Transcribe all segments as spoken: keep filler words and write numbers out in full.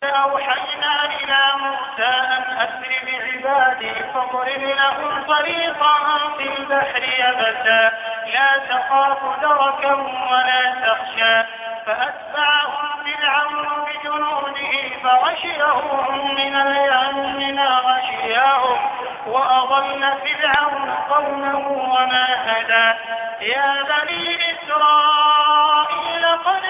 أوحينا إلى موسى أن أسر بعبادي فاضرب لهم طريقا في البحر يبسا لا تخاف دركا ولا تخشى فأتبعهم فرعون بجنوده فغشيهم من اليم ما غشيهم وأضل فرعون قومه وما هدى يا بني إسرائيل قد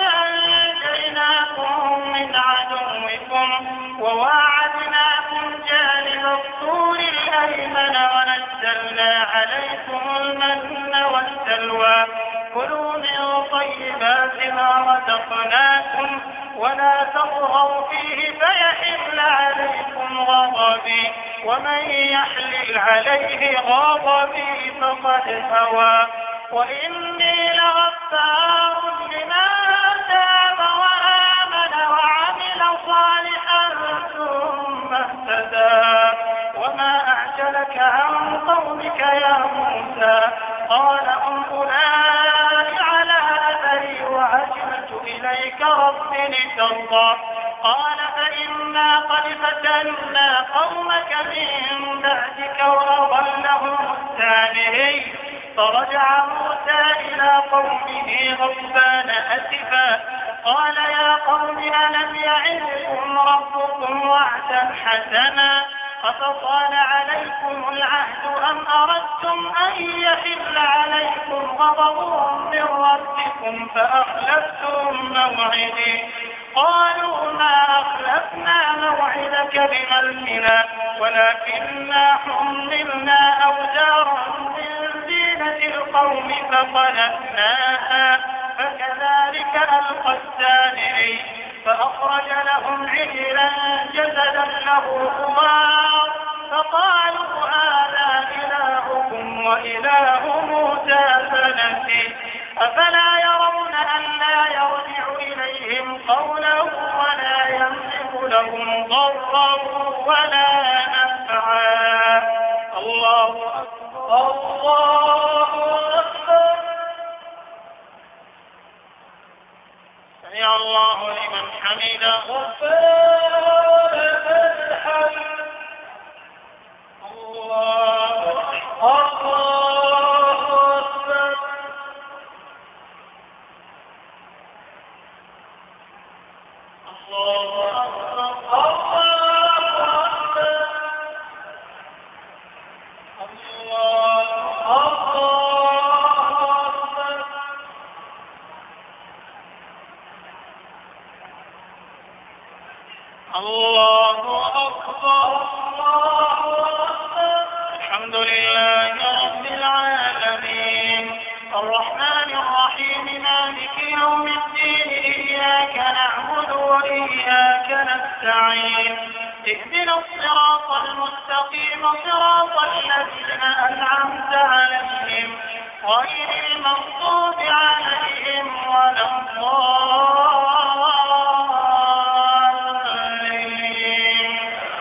أنجيناكم من عدوكم وواعدناكم جانب الطور الأيمن ونزلنا عليكم المن والسلوى كلوا من طيبات ما رزقناكم ولا تطغوا فيه فيحل عليكم غضبي ومن يحلل عليه غضبي فقد هوى وإني لغفار لمن تاب وآمن وعمل صالحا ثم اهتدى وما أعجلك عن قومك يا موسى قال هم أولئك على أثري وعجلت إليك رب لترضى قال فإنا قد فتنا قومك من بعدك وأضلهم السامرين فرجع موسى إلى قومه غضبان أسفا قال يا قوم ألم يعدكم ربكم وعدا حسنا أفطال عليكم العهد أم أردتم أن يحل عليكم غضب من ربكم فأخلفتم موعدي قالوا ما أخلفنا موعدك بملكنا ولكننا حملنا أوزارا من زينة القوم فقلبناها فكذلك ألقى السامري فأخرج لهم عجلا جسدا له خوار فقالوا هذا إلهكم وإله موسى فنسي أفلا يرون أن لا يرجع إليهم قولا ولا يملك لهم ضرا ولا نفعا الله أكبر الله أكبر سمع الله لمن حمده ربنا الحمد الله أكبر اهدنا الصراط المستقيم صراط الذين أنعمت عليهم غير المغضوب عليهم ولا الضالين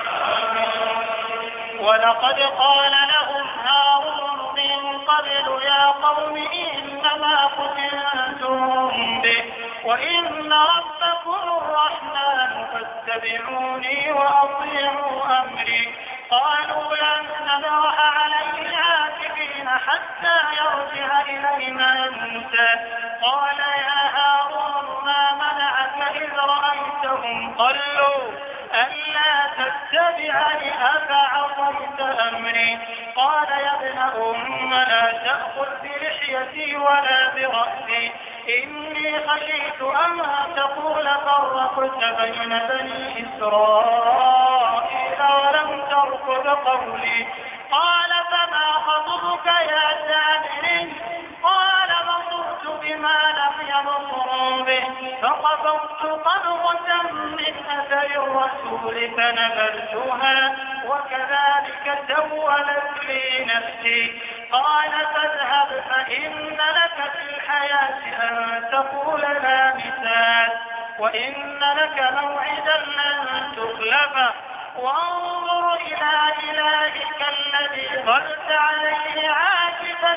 ولقد قال لهم هارون من قبل يا قوم إنما فتنتم به وإن ربكم الرحمن فاتبعوني وأطيعوا أمري قالوا لن نبرح عليه عاكفين حتى يرجع إلينا موسى قال يا هارون ما منعك إذ رأيتهم ضلوا ألا تتبعني أفعصيت أمري قال يا ابن أم لا تأخذ بلحيتي ولا برأسي إني خشيت أن تقول فرقت بين بني إسرائيل ولم ترقب قولي قال فما خطبك يا سامري قال بصرت بما لم يبصروا به فقبضت قبضة من أثر الرسول فنبذتها وكذلك سولت لي نفسي قال فاذهب فإن لك في الحياة أن تقول لا مثال وإن لك موعدا لن تخلفه وانظر إلى إلهك الذي ظلت عليه عاكفا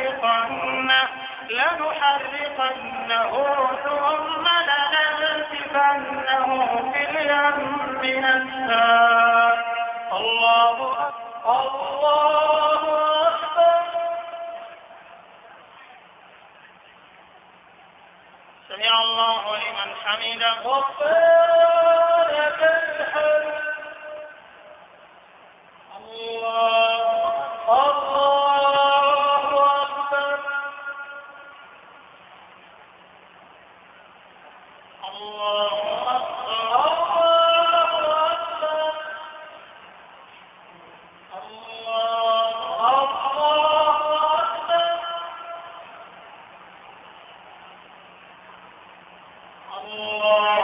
لنحرقنه لنحرقنه ثم لننسفنه لنسفكنه في اليم نسفا. الله أكبر الله أكبر. سمع الله لمن حمده ربنا لك الحمد. الله الله أكبر. الله أكبر الله أكبر. الله أكبر. الله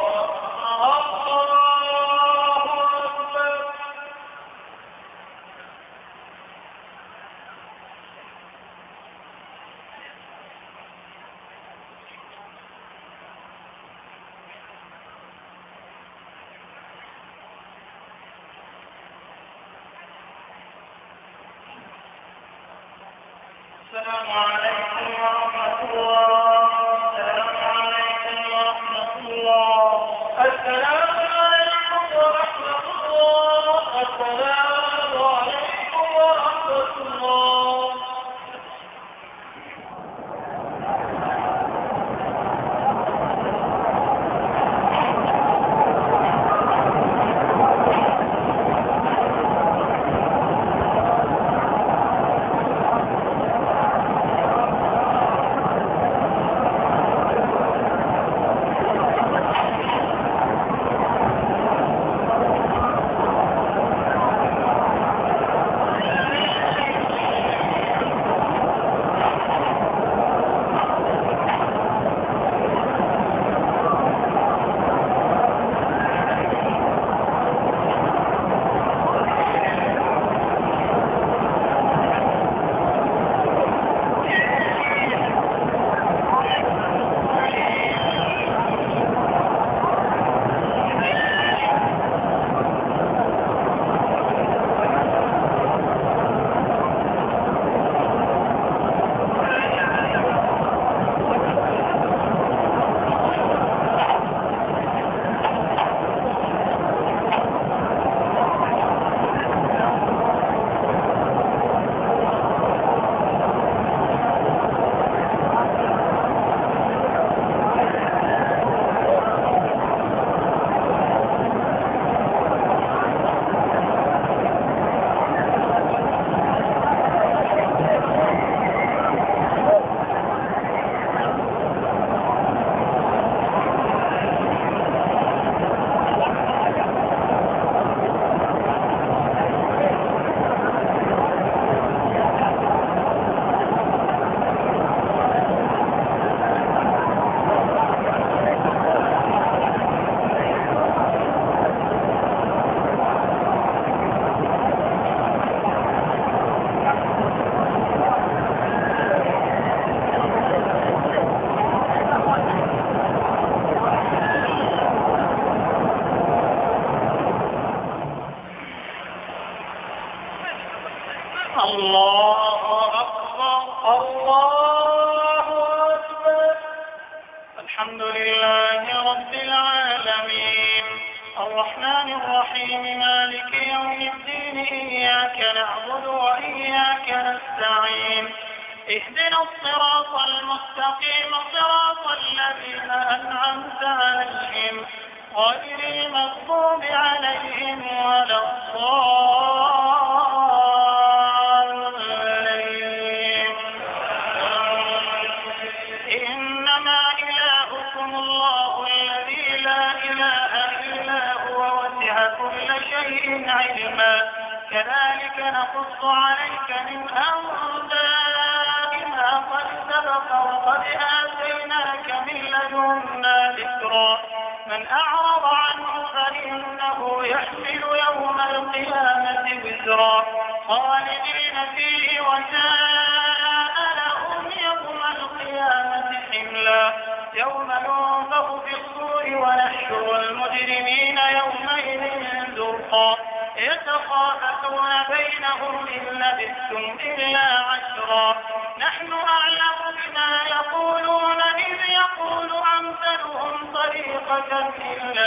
السلام عليكم ورحمة الله. السلام عليكم ورحمة الله. السلام عليكم ورحمة الله. السلام عليكم ورحمة الله. الله أكبر الله أكبر. الحمد لله رب العالمين الرحمن الرحيم مالك يوم الدين إياك نعبد وإياك نستعين اهدنا الصراط المستقيم صراط الذين أنعمت عليهم غير المغضوب عليهم ولا الضالين. إنما إلهكم الله الذي لا إله إلا هو وسع كل شيء علما كذلك نقص عليك من أنباء ما قد سبق وقد آتيناك من لدنا ذكرا من أعرض عنه فإنه يحمل يوم القيامة وزرا خالدين فيه وساء لهم يوم القيامة حملا يوم ينفخ في الصور ونحشر المجرمين يومئذ زرقا يتخافتون بينهم إن لبثتم إلا عشرا نحن أعلم بما يقولون إذ يقول أمثلهم طريقة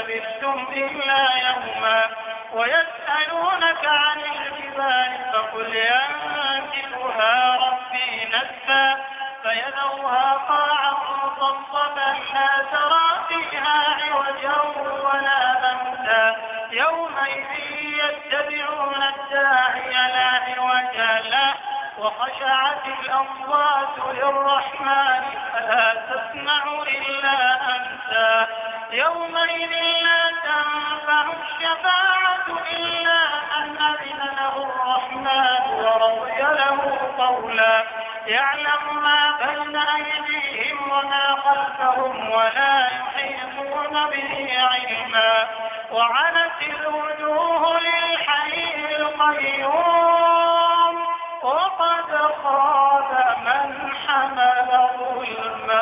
لبثتم إلا يوما ويسألونك عن الجبال فقل ينسفها ربي نسفا فيذرها قاعا صفصفا لا ترى فيها عوجا ولا أمتا يومئذ يتبعون الداعي لا عوج له وخشعت الأصوات للرحمن فلا تسمع إلا أمسا يومئذ لا تنفع الشفاعة إلا من أذن له الرحمن ورضي له قولا يعلم ما بين أيديهم وما خلفهم ولا يحيطون به علما وعنت الوجوه للحي القيوم وقد خاب من حمل ظلما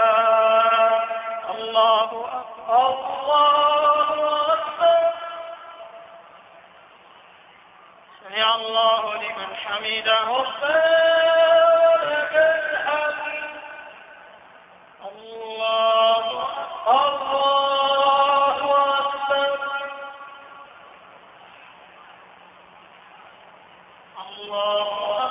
الله أكبر الله أكبر سمع الله لمن حمده فلك الحمد الله الله أكبر الله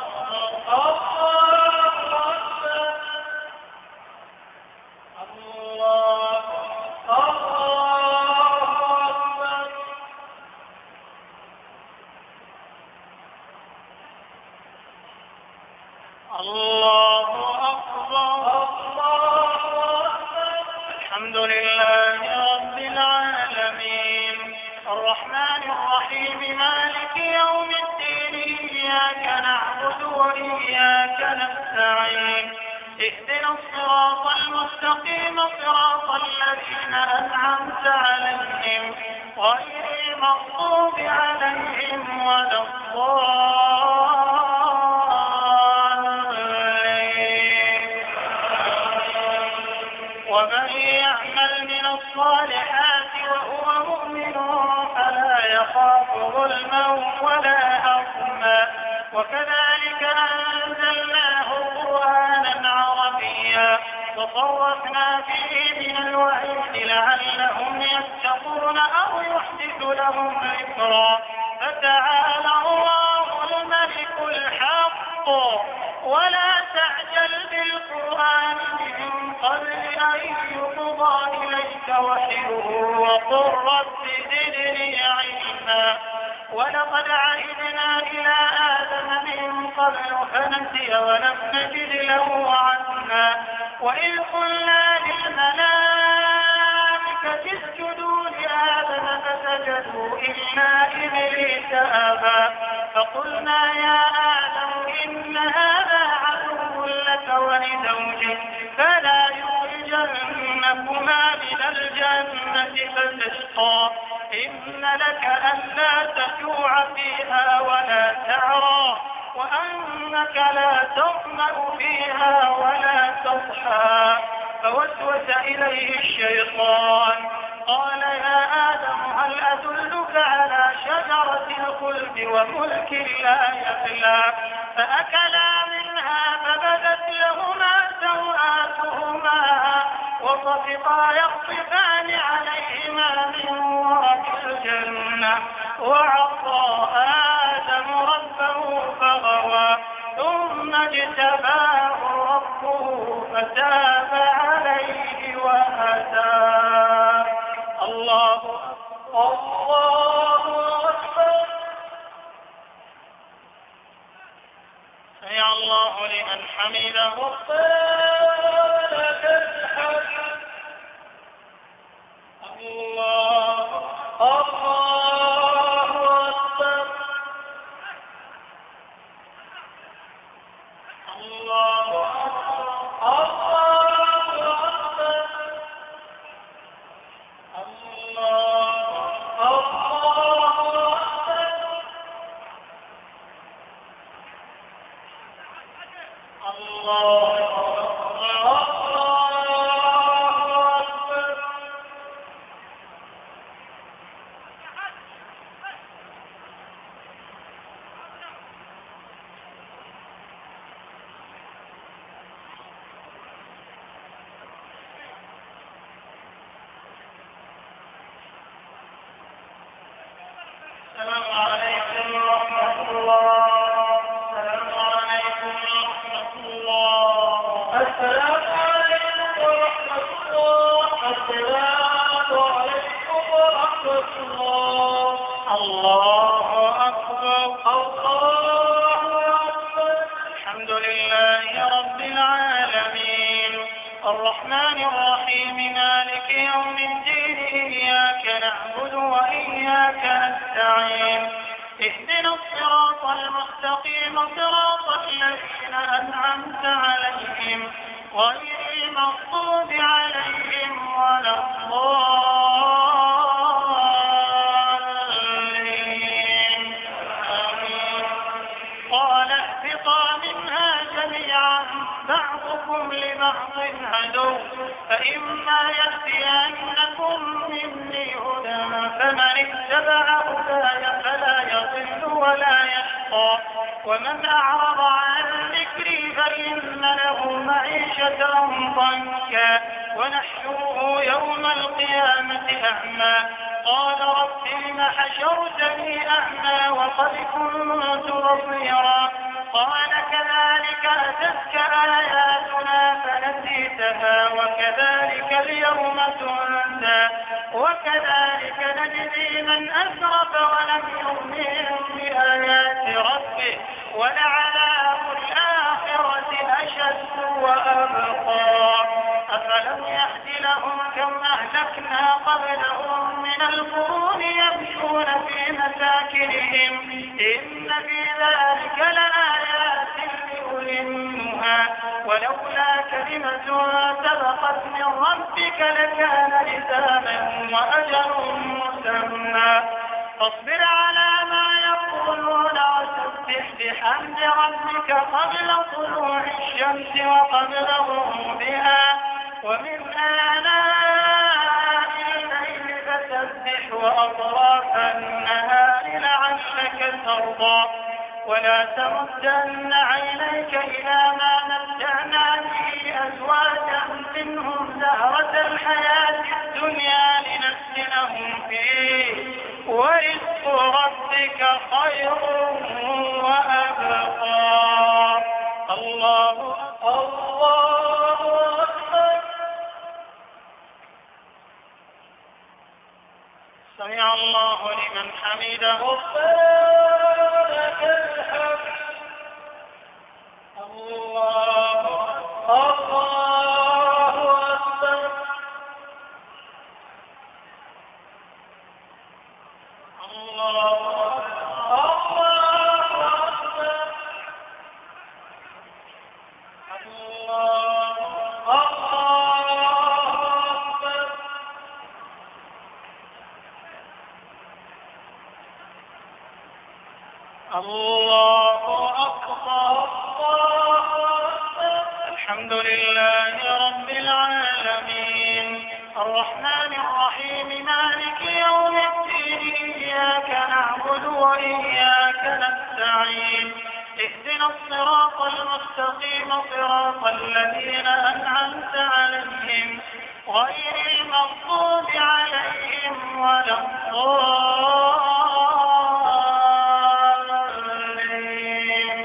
اهدنا الصراط المستقيم صراط الذين أنعمت عليهم غير المغضوب عليهم ولا الضالين ومن يعمل من الصالحات وهو مؤمن فلا يخاف ظلما ولا هضما وكذلك أنزلناه قرآنا عربيا وصرفنا فيه من الوعيد لعلهم يتقون أو يحدث لهم ذكرا فتعالى الله الملك الحق ولا تعجل بالقرآن من قبل أن يقضى إليك وحيه وقل رب زدني علما ولقد عهدنا إلى آدم من قبل فنسي ولم نجد له عزما وإذ قلنا للملائكة اسجدوا لآدم فسجدوا إلا إبليس أبى فقلنا يا آدم إن هذا عدو لك ولزوجك فلا يخرجنكما من الجنة فتشقى إن لك ألا تجوع فيها ولا تعرى وأنك لا تظمأ فيها ولا تضحى فوسوس إليه الشيطان قال يا آدم هل أدلك على شجرة الخلد وملك لا يبلى فأكلا منها فبدت لهما سوآتهما وطفقا يخصفان عليهما من ورق الجنة وعصى آدم ربه فغوى ثم اجتباه ربه فتاب عليه وهدى الله الله أكبر سمع الله لمن حمده فلك الحمد الله الله أكبر الله السلام عليكم ورحمة الله. السلام عليكم ورحمة الله. السلام عليكم ورحمة الله. السلام عليكم ورحمة الله. الله أكبر. الله أكبر. الحمد لله رب العالمين الرحمن الرحيم مالك يوم الدين إياك نعبد وإياك نستعين اهدنا الصراط المستقيم صراط الذين أنعمت عليهم غير المغضوب عليهم ولا الضالين. آمين. قال اهبطا منها جميعا بعضكم لبعض عدو فإما يأتينكم مني هدى فمن اتبع هداي فلا يضل ولا يشقى ومن أعرض عن ذكري فإن له معيشة ضنكا ونحشره يوم القيامة أعمى قال رب لم حشرتني أعمى وقد كنت بصيرا قال كذلك أتتك آياتنا فنسيتها وكذلك اليوم تنسى وكذلك نجزي من أسرف ولم يؤمن بآيات ربه ولعذاب الآخرة أشد وأبقى أفلم يهد لهم كم أهلكنا قبلهم من القرون يمشون في مساكنهم إن في ذلك لآيات لأولي النهى ولولا كلمة سبقت من ربك لكان لزاما وأجل مسمى فاصبر على ما يقولون وسبح بحمد ربك قبل طلوع الشمس وقبل غروبها ومن آناء الليل فسبح وأطراف النهار لعلك ترضى ولا تمدن عينيك إلى ما متعنا به أزواجا منهم زهرة الحياة الدنيا لنفتنهم فيه ورزق ربك خير وأبقى. الله الله أكبر. سمع الله لمن حمده. ربنا لك الحمد. الله الله أكبر. الله الله أكبر. الله الله أكبر. الله أكبر. الحمد لله رب العالمين الرحمن الرحيم مالك يوم الدين إياك نعبد وإياك نستعين اهدنا الصراط المستقيم صراط الذين أنعمت عليهم غير المغضوب عليهم ولا الضالين.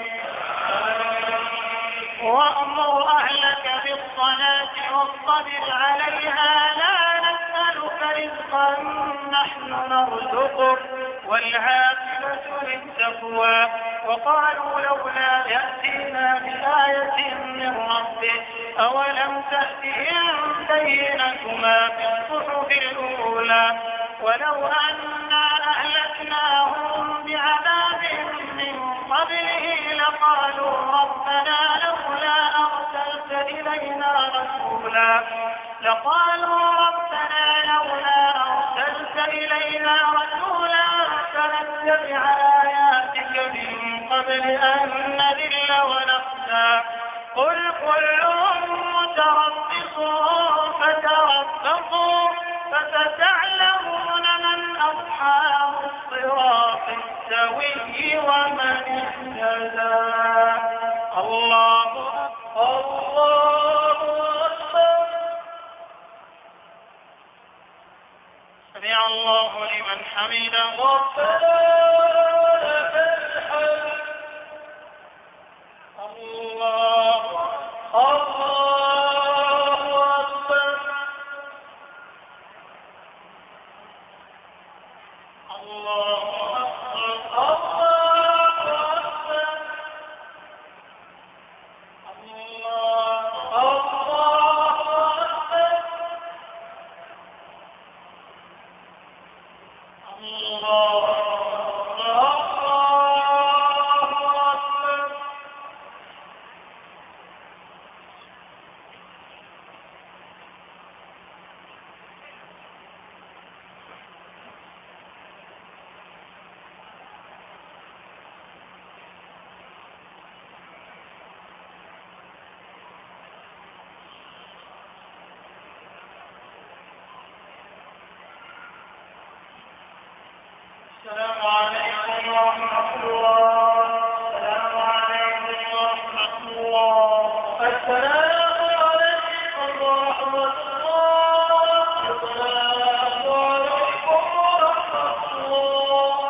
وأمر أهلك بالصلاة واصطبر عليها لا نسألك رزقا نحن نرزقك والعاقبة للتقوى. وقالوا لولا يأتينا بآية من ربه أولم تأتهم بينة ما في الصحف الأولى ولو أنا أهلكناهم بعذاب من قبله لقالوا ربنا لولا أرسلت إلينا رسولا لقالوا ربنا لولا أرسلت إلينا رسولا فنتبع آياتك من قبل أن نذل ونخزى قل كل متربص فتربصوا فستعلمون من أصحاب الصراط السوي ومن اهتدى. الله الله أكبر. سمع الله لمن حمده. ربنا الله أكبر الله أكبر الله أكبر الله السلام عليكم ورحمة الله. السلام عليكم ورحمة الله. السلام عليكم ورحمة الله. السلام عليكم ورحمة الله.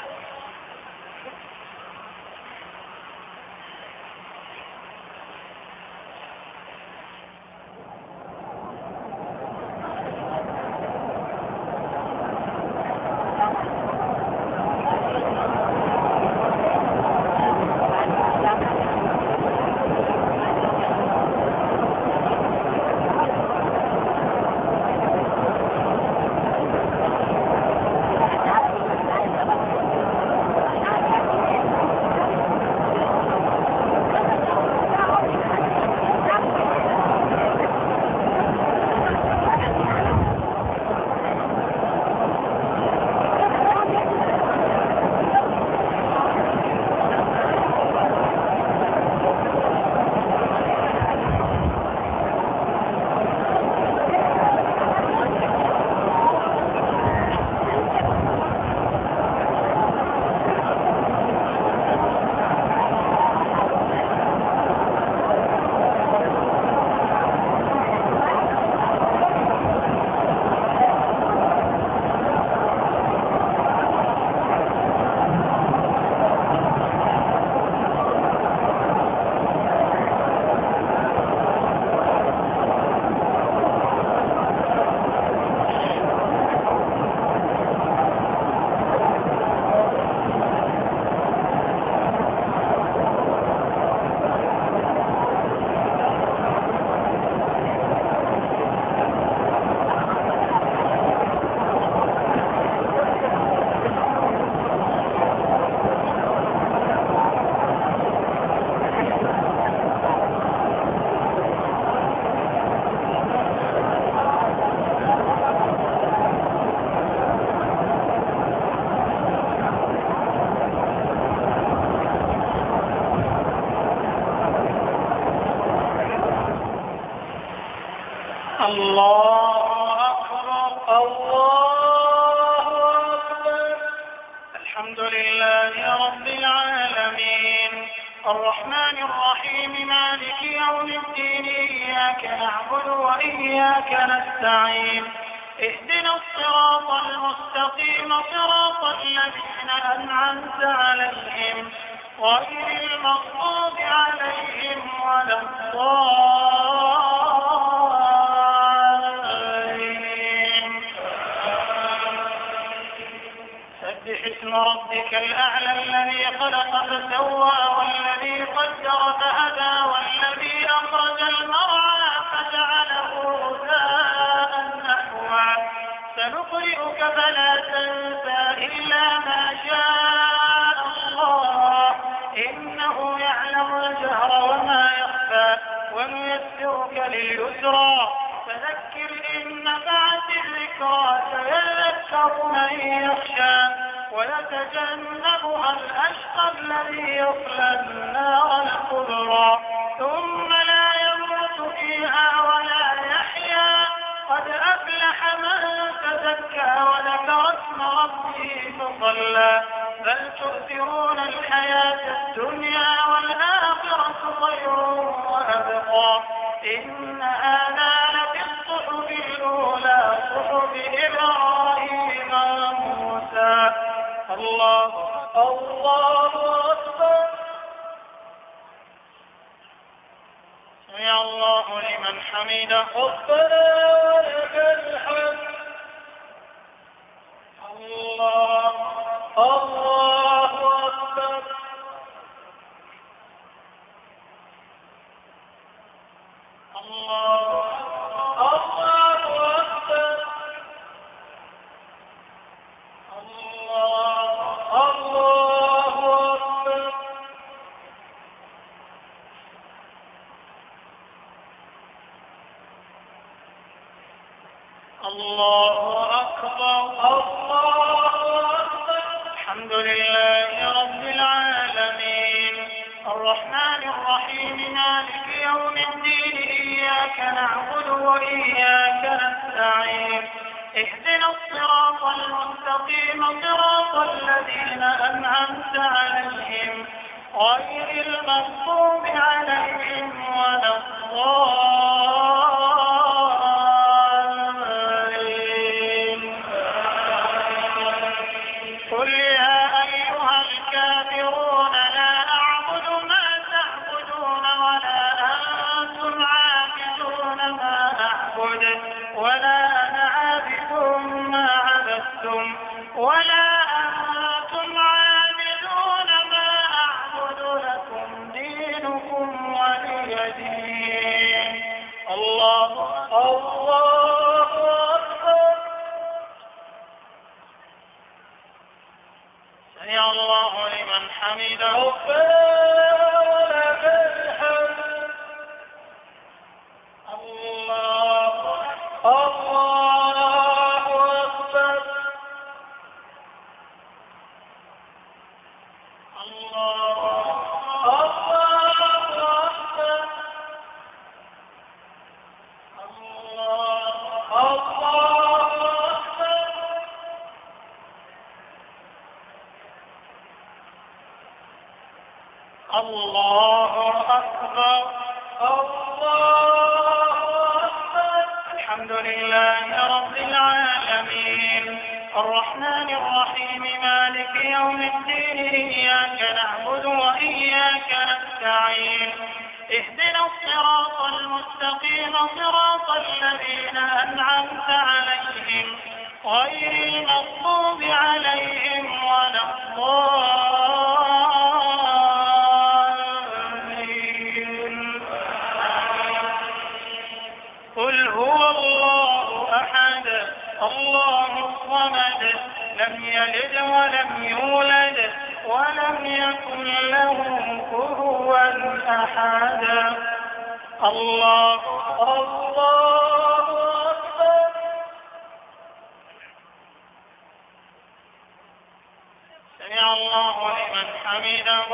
الله أكبر الله أكبر. الحمد لله رب العالمين الرحمن الرحيم مالك يوم الدين إياك نعبد وإياك نستعين اهدنا الصراط المستقيم صراط الذين أنعمت عليهم غير المغضوب عليهم ولا الضالين. سبح اسم ربك الأعلى الذي خلق فسوى والذي قدر فهدى والذي أخرج المرعى فجعله غثاء نحوا سنقرئك فلا تنسى إلا ما شاء الله إنه يعلم الجهر وما يخفى ونيسرك لليسرى فذكر إن نفعت الذكرى سيذكر من يخشى ويتجنبها الأشقى الذي يصلى النار الكبرى ثم لا يموت فيها ولا يحيا قد أفلح من تزكى وذكر اسم ربه فصلى بل تؤثرون الحياة الدنيا والآخرة خير وأبقى إن هذا لفي الصحف الأولى صحف إبراهيم وموسى. الله الله أكبر. سمع الله لمن حمده ربنا ولك الحمد. الله الله أكبر. الله الله أكبر. الله الله أكبر. الله أكبر. الله أكبر. الحمد لله رب العالمين الرحمن الرحيم مالك يوم الدين إياك نعبد وإياك نستعين اهدنا الصراط المستقيم صراط الذين أنعمت عليهم غير المغضوب عليهم ولا الضالين. قل يا أيها الكافرون لا أعبد ما تعبدون ولا أنتم عابدون ما أعبد ولا أنا عابد ما عبدتم ولا أنتم عابدون ما أعبد لكم دينكم ولي دين. الله الله أكبر. سمع الله لمن حمده. ولك الحمد. الله الله أكبر. الله الله أكبر. الله الله أكبر. الله أكبر. الله أكبر. الحمد لله رب العالمين الرحمن الرحيم مالك يوم الدين إياك نعبد وإياك نستعين اهدنا الصراط المستقيم صراط الذين أنعمت عليهم غير المغضوب عليهم ولا الضالين. قل هو الله أحد الله الصمد لم يلد ولم يولد ولم يكن له كفوا أحد. الله الله أكبر. سمع الله لمن حمده.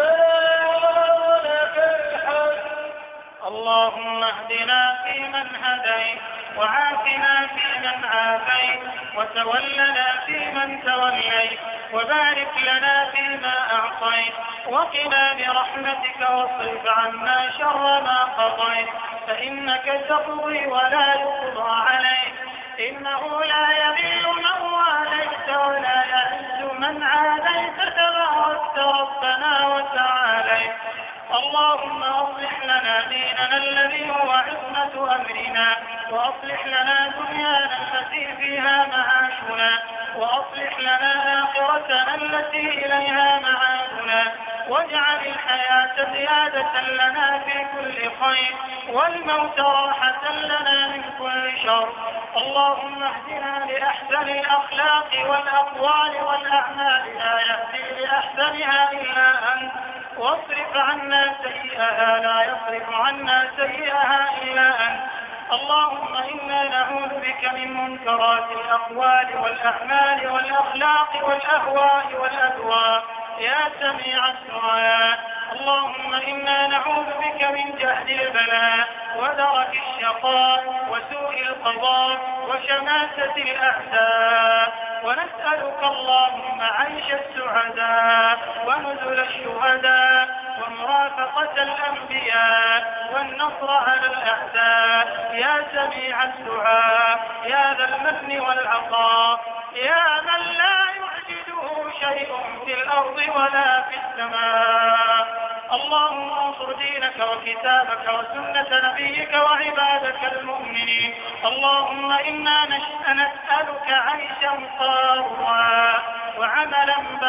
ولك الحمد. اللهم اهدنا فيمن هديت وعافنا فيمن عافيت وتولنا فيمن توليت وبارك لنا فيما أعطيت وقنا برحمتك واصرف عنا شر ما قضيت فإنك تقضي ولا يقضى عليك إنه لا يذل من واليت ولا يعز من عاديت تباركت ربنا وتعاليت. اللهم أصلح لنا ديننا الذي هو عصمة أمرنا وأصلح لنا دنيانا التي فيها معاشنا وأصلح لنا آخرتنا التي إليها معادنا واجعل الحياة زيادة لنا في كل خير والموت راحة لنا من كل شر. اللهم اهدنا لأحسن الأخلاق والأقوال والأعمال لا يهدي لأحسنها إلا أنت واصرف عنا سيئها لا يصرف عنا سيئها إلا أنت. اللهم إنا نعوذ بك من منكرات الأقوال والأعمال والأخلاق والأهواء والأدواء يا سميع الدعاء. اللهم إنا نعوذ بك من جهد البلاء ودرك الشقاء وسوء القضاء وشماتة الأعداء ونسألك اللهم عيش السعداء ونزل الشهداء ومرافقة الأنبياء والنصر على الأعداء يا سميع الدعاء يا ذا المن والعطاء يا من لا يعجزه شيء في الأرض ولا في السماء. اللهم انصر دينك وكتابك وسنة نبيك وعبادك المؤمنين. اللهم إنا نسألك عيشا طارا وعملا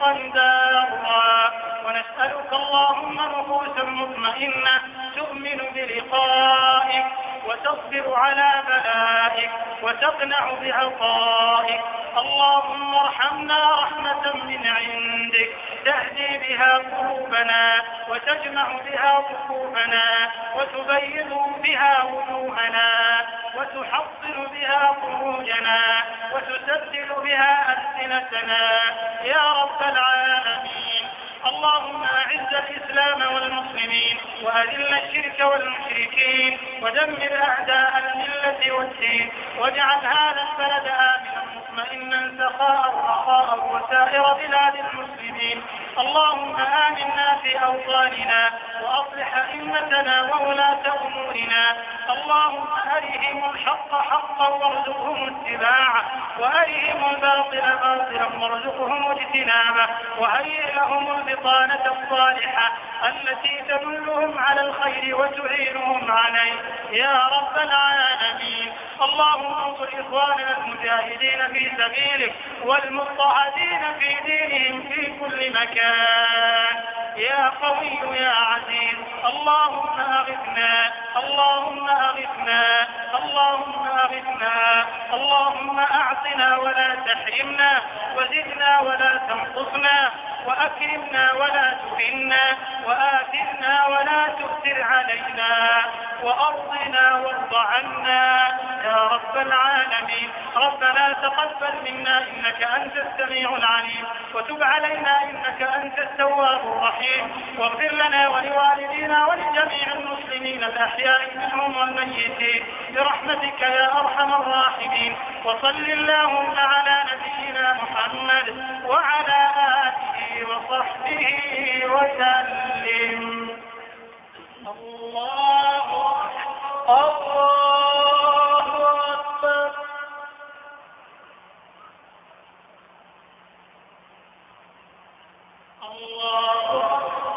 رزقا دارا، ونسألك اللهم نفوسا مطمئنة تؤمن بلقائك وتصبر على بلائك وتقنع بعطائك. اللهم ارحمنا رحمة من عندك تهدي بها قلوبنا وتجمع بها صفوفنا وتبيض بها وجوهنا وتحصن بها فروجنا وتسدل بها ألسنتنا يا رب العالمين. اللهم أعز الإسلام والمسلمين وأذل الشرك والمشركين ودمر أعداء الملة والدين، واجعل هذا البلد آمنا مطمئنا سخاء رخاء وسائر بلاد المسلمين. اللهم آمنا في أوطاننا وأصلح أئمتنا وولاة أمورنا. اللهم أرهم الحق حقا وارزقهم اتباعه، وأرهم الباطل باطلا وارزقهم اجتنابه، وهيئ لهم البطانة الصالحة التي تدلهم على الخير وتعينهم عليه يا رب العالمين. اللهم انصر إخواننا المجاهدين في سبيلك والمضطهدين في دينهم في كل مكان يا قوي يا عزيز. اللهم أغثنا اللهم أغثنا اللهم أغثنا اللهم أعطنا ولا تحرمنا، وزدنا ولا تنقصنا، وأكرمنا ولا تهنا، وآثرنا ولا تؤثر علينا، وأرضنا وارض عنا يا رب العالمين. ربنا تقبل منا إنك أنت السميع العليم، وتب علينا إنك أنت التواب الرحيم، واغفر لنا ولوالدينا ولجميع المسلمين الأحياء منهم والميتين برحمتك يا أرحم الراحمين. وصل اللهم على نبينا محمد وعلى آله وصحبه وسلم. الله الله أكبر. الله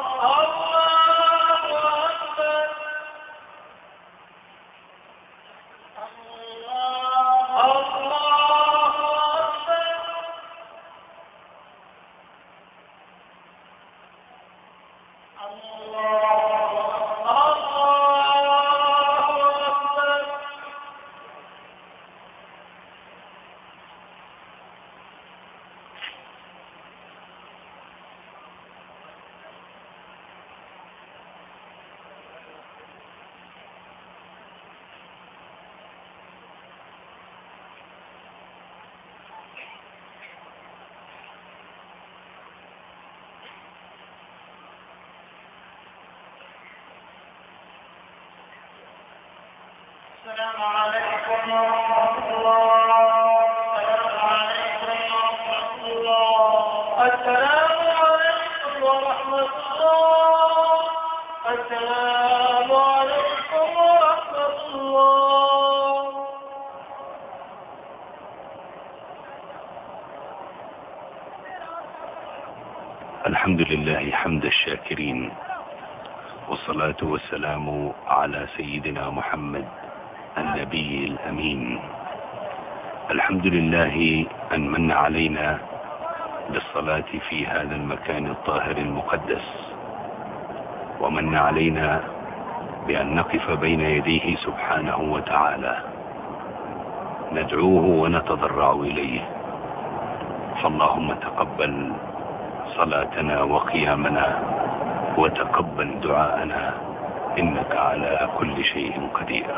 السلام عليكم ورحمة الله. السلام عليكم ورحمة الله. السلام عليكم ورحمة الله. السلام عليكم ورحمة الله. الحمد لله حمد الشاكرين، والصلاة والسلام على سيدنا محمد النبي الأمين. الحمد لله أن من علينا بالصلاة في هذا المكان الطاهر المقدس، ومن علينا بأن نقف بين يديه سبحانه وتعالى ندعوه ونتضرع إليه. فاللهم تقبل صلاتنا وقيامنا وتقبل دعاءنا إنك على كل شيء قدير.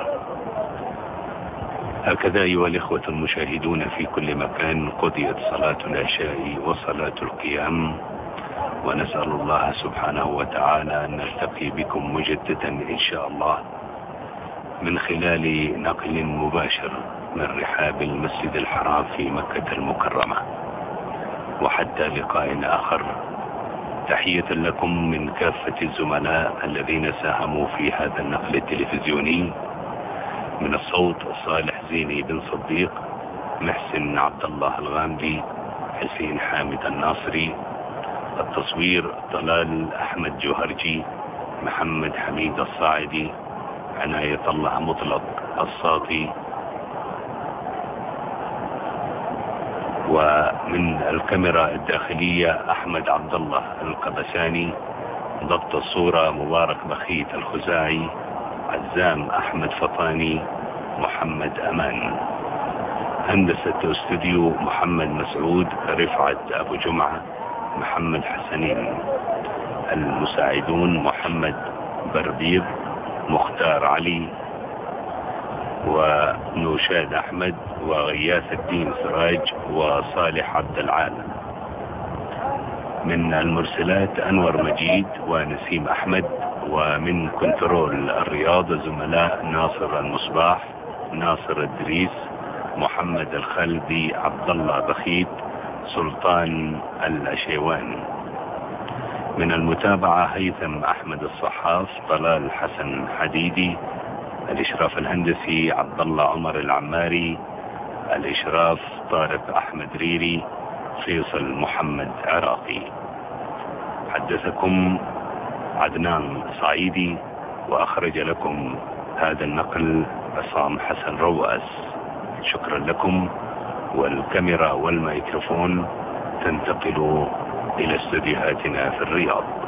هكذا أيها الإخوة المشاهدون في كل مكان قضيت صلاة العشاء وصلاة القيام، ونسأل الله سبحانه وتعالى أن نلتقي بكم مجددا إن شاء الله من خلال نقل مباشر من رحاب المسجد الحرام في مكة المكرمة. وحتى لقاء آخر، تحية لكم من كافة الزملاء الذين ساهموا في هذا النقل التلفزيوني. من الصوت صالح زيني بن صديق، محسن عبد الله الغامدي، حسين حامد الناصري، التصوير طلال أحمد جوهرجي، محمد حميد الصاعدي، عناية الله مطلق الصاطي، ومن الكاميرا الداخلية أحمد عبد الله القبساني، ضبط الصورة مبارك بخيت الخزاعي، عزام أحمد فطاني، محمد أمان. هندسة استوديو محمد مسعود، رفعت أبو جمعة، محمد حسنين. المساعدون محمد بربير، مختار علي، ونوشاد أحمد، وغياث الدين سراج، وصالح عبد العال. من المرسلات أنور مجيد ونسيم أحمد. ومن كنترول الرياض زملاء ناصر المصباح، ناصر الدريس، محمد الخلدي، عبد الله بخيت، سلطان الأشيوان. من المتابعة هيثم أحمد الصحاف، طلال حسن حديدي. الإشراف الهندسي عبد الله عمر العماري. الإشراف طارق أحمد ريري، فيصل محمد عراقي. حدثكم عدنان صعيدي، وأخرج لكم هذا النقل عصام حسن رواس. شكرا لكم، والكاميرا والميكروفون تنتقل إلى استديوهاتنا في الرياض.